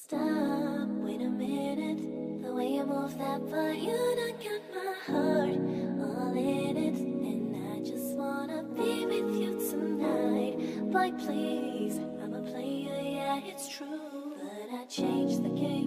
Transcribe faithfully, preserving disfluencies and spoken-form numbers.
Stop, wait a minute. The way you move that body, you done got my heart all in it. And I just wanna be with you tonight. Like please, I'm a player, yeah, it's true. But I changed the game